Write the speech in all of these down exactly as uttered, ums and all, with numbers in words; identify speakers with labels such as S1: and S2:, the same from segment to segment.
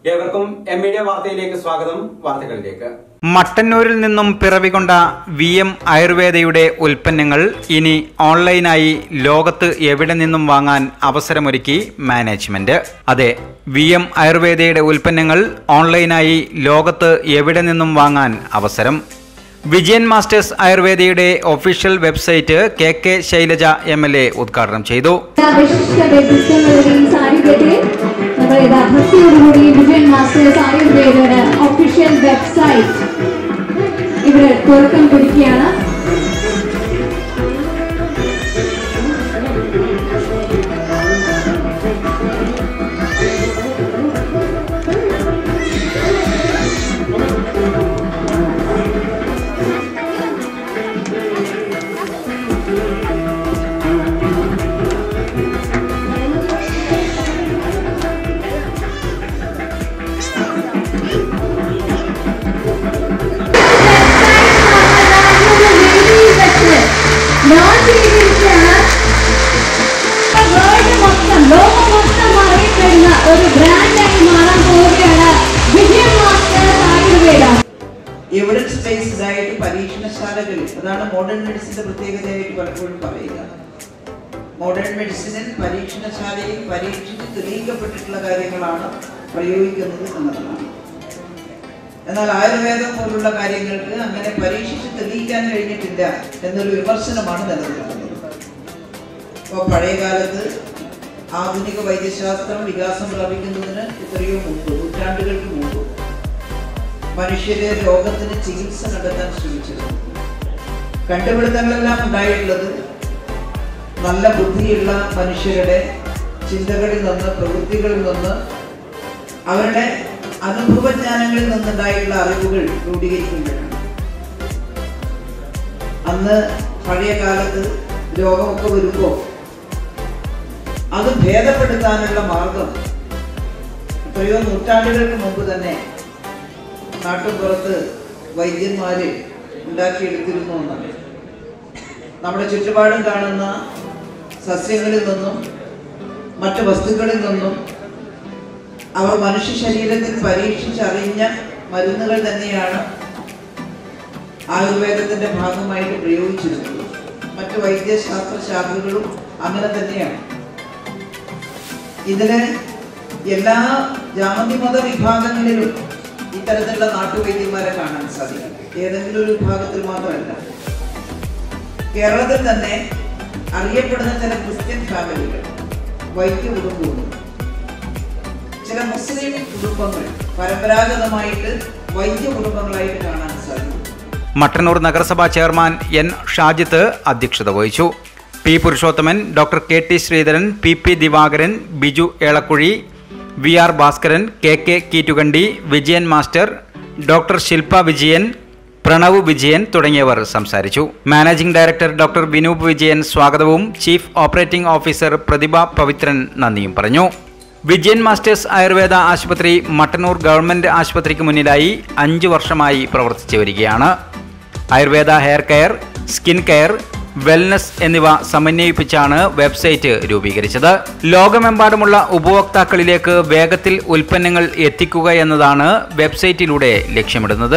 S1: ഏവർക്കും M media വാർത്തയിലേക്ക് സ്വാഗതം. വാർത്തകളിലേക്ക്.
S2: മട്ടന്നൂരിൽ നിന്നും പിറവികൊണ്ട വി എം ആയുർവേദയുടെ ഉൽപ്പന്നങ്ങൾ ഇനി ഓൺലൈനായി ലോകത്ത് എവിടെ നിന്നും വാങ്ങാൻ അവസരമൊരുക്കി മാനേജ്മെന്റ്. അതെ, വി എം ആയുർവേദയുടെ ഉൽപ്പന്നങ്ങൾ ഓൺലൈനായി ലോകത്ത് എവിടെ നിന്നും വാങ്ങാൻ അവസരം. വിജയൻ മാസ്റ്റേഴ്സ് ആയുർവേദയുടെ official website K K Shailaja M L A ഉദ്ഘാടനം ചെയ്തു.
S3: വിജയൻ മാസ്റ്റേഴ്സ് ആയുർവേദയുടെ ഒഫീഷ്യൽ വെബ്സൈറ്റ് ഇവിടെ തുറക്കം കുറിക്കുകയാണ്.
S4: എവിഡൻസ് ബേസ്ഡ് ആയിട്ട് പരീക്ഷണശാലകളിൽ, അതാണ് മോഡേൺ മെഡിസിന്റെ പ്രത്യേകതയായിട്ട് പലപ്പോഴും പറയുക. മോഡേൺ മെഡിസിനിൽ പരീക്ഷണശാലയിൽ പരീക്ഷിച്ച് തെളിയിക്കപ്പെട്ടിട്ടുള്ള കാര്യങ്ങളാണ് പ്രയോഗിക്കുന്നത് എന്നതാണ്. എന്നാൽ ആയുർവേദം പോലുള്ള കാര്യങ്ങൾക്ക് അങ്ങനെ പരീക്ഷിച്ച് തെളിയിക്കാൻ കഴിഞ്ഞിട്ടില്ല എന്നൊരു വിമർശനമാണ് നിലനിൽക്കുന്നത്. അപ്പോൾ പഴയകാലത്ത് ആധുനിക വൈദ്യശാസ്ത്രം വികാസം പ്രാപിക്കുന്നതിന് എത്രയോ മുമ്പ്, നൂറ്റാണ്ടുകൾക്ക് മുമ്പ് മനുഷ്യരെ രോഗത്തിന് ചികിത്സ കണ്ടെത്താൻ ശ്രമിച്ചത്. കണ്ടുപിടുത്തങ്ങളെല്ലാം ഉണ്ടായിട്ടുള്ളത് നല്ല ബുദ്ധിയുള്ള മനുഷ്യരുടെ ചിന്തകളിൽ നിന്ന്, പ്രവൃത്തികളിൽ നിന്ന്, അവരുടെ അനുഭവജ്ഞാനങ്ങളിൽ നിന്നുണ്ടായിട്ടുള്ള അറിവുകൾ രൂപീകരിക്കുമ്പോഴാണ്. അന്ന് പഴയ കാലത്ത് രോഗമൊക്കെ വരുമ്പോൾ അത് ഭേദപ്പെടുത്താനുള്ള മാർഗം എത്രയോ നൂറ്റാണ്ടുകൾക്ക് മുമ്പ് തന്നെ നാട്ടുപുറത്ത് വൈദ്യന്മാര് ഉണ്ടാക്കിയെടുത്തിരുന്നു എന്നാണ്. നമ്മുടെ ചുറ്റുപാടും കാണുന്ന സസ്യങ്ങളിൽ നിന്നും മറ്റു വസ്തുക്കളിൽ നിന്നും അവർ മനുഷ്യ ശരീരത്തിൽ പരീക്ഷിച്ചറിഞ്ഞ മരുന്നുകൾ തന്നെയാണ് ആയുർവേദത്തിന്റെ ഭാഗമായിട്ട് പ്രയോഗിച്ചിരുന്നത്. മറ്റു വൈദ്യശാസ്ത്ര ശാഖകളും അങ്ങനെ തന്നെയാണ്. ഇതിന് എല്ലാ ജാതിമത വിഭാഗങ്ങളിലും ഇത്തരത്തിലുള്ള നാട്ടുവൈദ്യന്മാരെ കാണാൻ സാധിക്കും. ഏതെങ്കിലും ഒരു വിഭാഗത്തിൽ മാത്രമല്ല. കേരളത്തിൽ തന്നെ അറിയപ്പെടുന്ന ചില ക്രിസ്ത്യൻ ഫാമിലികൾ, വൈദ്യ കുടുംബങ്ങളും ചില മുസ്ലിം കുടുംബങ്ങൾ പരമ്പരാഗതമായിട്ട് വൈദ്യ കുടുംബങ്ങളായിട്ട് കാണാൻ സാധിക്കും.
S2: മട്ടന്നൂർ നഗരസഭാ ചെയർമാൻ എൻ ഷാജിത്ത് അധ്യക്ഷത വഹിച്ചു. P Purushothaman, doctor K T Sreedharan, P P Divakaran, Biju Elakkuzhi, V R Bhaskaran, K K Keetukandi, Vijayan master, doctor Shilpa Vijayan, Pranav Vijayan തുടങ്ങിയവർ സംസാരിച്ചു. Managing director doctor Vinoop Vijayan സ്വാഗതവും chief operating officer Prathibha Pavithran നന്ദിയും പറഞ്ഞു. വിജയൻ മാസ്റ്റേഴ്സ് ആയുർവേദ ആശുപത്രി മട്ടന്നൂർ ഗവൺമെന്റ് ആശുപത്രിക്ക് മുന്നിലായി അഞ്ചു വർഷമായി പ്രവർത്തിച്ചു വരികയാണ്. Ayurveda hair care, skin care, wellness എന്നിവ സമന്വയിപ്പിച്ചാണ് വെബ്സൈറ്റ് രൂപീകരിച്ചത്. ലോകമെമ്പാടുമുള്ള ഉപഭോക്താക്കളിലേക്ക് വേഗത്തിൽ ഉൽപ്പന്നങ്ങൾ എത്തിക്കുക എന്നതാണ് വെബ്സൈറ്റിലൂടെ ലക്ഷ്യമിടുന്നത്.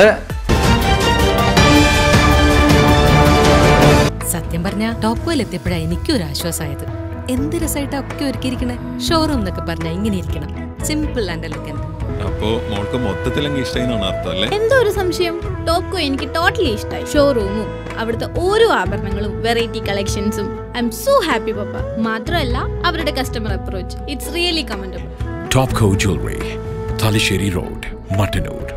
S5: സത്യം പറഞ്ഞ ടോപ്പ് എത്തിയപ്പോഴാണ് എനിക്കൊരു ആശ്വാസമായത്. എന്ത് രസമായിട്ടാ ഒക്കെ ഒരുക്കിയിരിക്കണേ. ഷോറൂം എന്നൊക്കെ പറഞ്ഞാൽ ഇങ്ങനെ ഇരിക്കണം, സിമ്പിൾ ആൻഡ് എലഗന്റ്.
S6: അപ്പോ മോൾക്ക് മൊത്തത്തിൽ ഇഷ്ടമായിന്നാണ് അർത്ഥം അല്ലേ?
S7: എന്തോ ഒരു സംശയം. ടോപ്കോ എനിക്ക് ടോട്ടലി ഇഷ്ടമായി. ഷോറൂമും അവിടുത്തെ ഓരോ ആഭരണങ്ങളും വെറൈറ്റി കളക്ഷൻസും. ഐ എം സോ ഹാപ്പി പപ്പ. മാത്രമല്ല അവരുടെ customer approach, it's really commendable.
S8: Topco jewellery, Thalassery road, Mattannur.